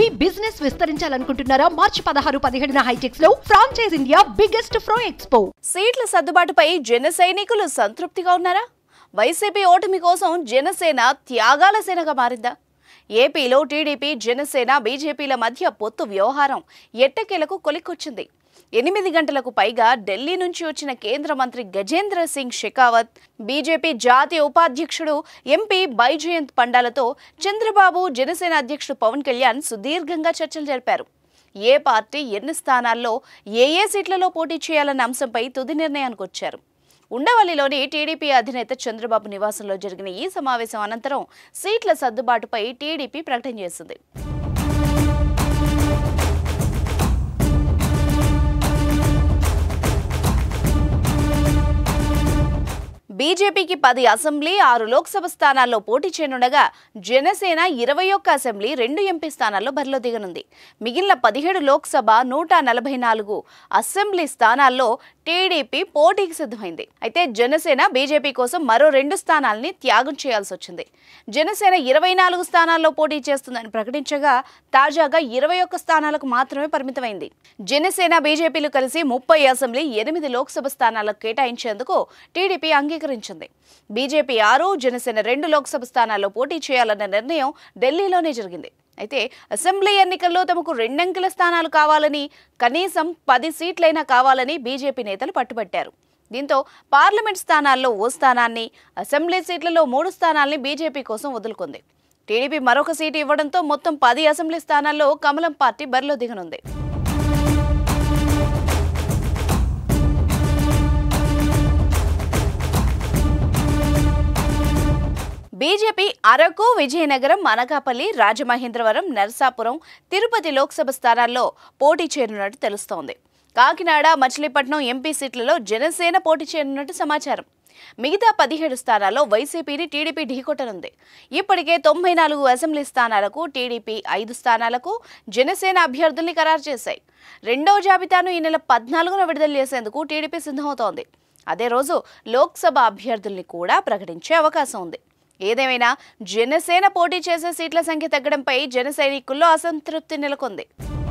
మీ business విస్తరించాలనుకుంటున్నారా? మార్చి 16-17న హైటెక్స్ లో ఫ్రాంచైజ్ ఇండియా బిగ్గెస్ట్ ఫ్రో ఎక్స్పో. సీట్ల సర్దుబాటుపై జన సైనికులు సంతృప్తిగా ఉన్నారా? వైసీపీ ఓటమి కోసం జనసేన త్యాగాల సేనగా మారిందా? ఏపీలో టీడీపీ, జనసేన, బీజేపీల మధ్య పొత్తు వ్యవహారం ఎట్టకేలకు కొలిక్కొచ్చింది. 8 గంటలకు పైగా ఢిల్లీ నుంచి వచ్చిన కేంద్ర మంత్రి గజేంద్ర సింగ్ షెకావత్, బీజేపీ జాతీయ ఉపాధ్యక్షుడు ఎంపీ బైజయంత్ పండాలతో చంద్రబాబు, జనసేన అధ్యక్షుడు పవన్ కళ్యాణ్ సుదీర్ఘంగా చర్చలు జరిపారు. ఏ పార్టీ ఎన్ని స్థానాల్లో ఏ సీట్లలో పోటీ చేయాలన్న అంశంపై తుది నిర్ణయానికి వచ్చారు. ఉండవల్లిలోని టీడీపీ అధినేత చంద్రబాబు నివాసంలో జరిగిన ఈ సమావేశం అనంతరం సీట్ల సర్దుబాటుపై టీడీపీ ప్రకటన చేసింది. బీజేపీకి 10 అసెంబ్లీ, 6 లోక్సభ స్థానాల్లో పోటీ చేయనుండగా జనసేన 21 అసెంబ్లీ, 2 ఎంపీ స్థానాల్లో బరిలో దిగనుంది. మిగిలిన 17 లోక్సభ, 144 అసెంబ్లీ స్థానాల్లో టీడీపీ పోటీకి సిద్ధమైంది. అయితే జనసేన బీజేపీ కోసం మరో 2 స్థానాల్ని త్యాగం చేయాల్సి వచ్చింది. జనసేన 24 స్థానాల్లో పోటీ చేస్తుందని ప్రకటించగా తాజాగా 21 స్థానాలకు మాత్రమే పరిమితమైంది. జనసేన, బీజేపీలు కలిసి 30 అసెంబ్లీ, 8 లోక్సభ స్థానాలకు కేటాయించేందుకు టీడీపీ అంగీకరించింది. బీజేపీ 6, జనసేన 2 లోక్సభ స్థానాల్లో పోటీ చేయాలన్న నిర్ణయం ఢిల్లీలోనే జరిగింది. అయితే అసెంబ్లీ ఎన్నికల్లో తమకు 2 అంకెల స్థానాలు కావాలని, కనీసం 10 సీట్లైనా కావాలని బీజేపీ నేతలు పట్టుబట్టారు. దీంతో పార్లమెంట్ స్థానాల్లో 1 స్థానాన్ని, అసెంబ్లీ సీట్లలో 3 స్థానాల్ని బీజేపీ కోసం వదులుకుంది. టీడీపీ మరొక సీటు ఇవ్వడంతో మొత్తం 10 అసెంబ్లీ స్థానాల్లో కమలం పార్టీ బరిలో దిగనుంది. బీజేపీ అరకు, విజయనగరం, అనకాపల్లి, రాజమహేంద్రవరం, నరసాపురం, తిరుపతి లోక్సభ స్థానాల్లో పోటీ చేయనున్నట్టు తెలుస్తోంది. కాకినాడ, మచిలీపట్నం ఎంపీ సీట్లలో జనసేన పోటీ చేయనున్నట్టు సమాచారం. మిగతా 17 స్థానాల్లో వైసీపీని టీడీపీ ఢీకొట్టనుంది. ఇప్పటికే 94 అసెంబ్లీ స్థానాలకు టీడీపీ, 5 స్థానాలకు జనసేన అభ్యర్థుల్ని ఖరారు చేశాయి. రెండవ జాబితాను ఈ నెల 14న విడుదల చేసేందుకు టీడీపీ సిద్ధమవుతోంది. అదే రోజు లోక్సభ అభ్యర్థుల్ని కూడా ప్రకటించే అవకాశం ఉంది. ఏదేమైనా జనసేన పోటీ చేసే సీట్ల సంఖ్య తగ్గడంపై జన సైనికుల్లో అసంతృప్తి నెలకొంది.